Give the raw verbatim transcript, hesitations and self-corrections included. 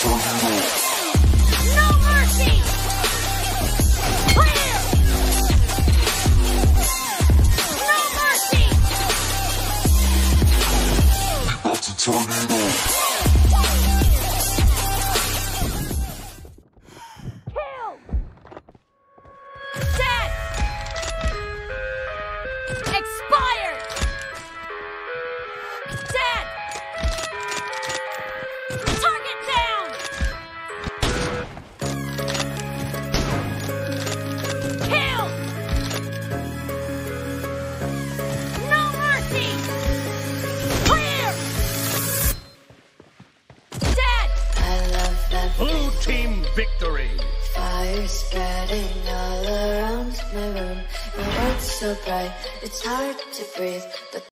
No mercy! Clear! No mercy! Kill! Dead! Expired! Dead! Target down! Kill! No mercy! Clear! Dead! I love that Blue team victory! fire spreading all around my room. My world's so bright, it's hard to breathe, but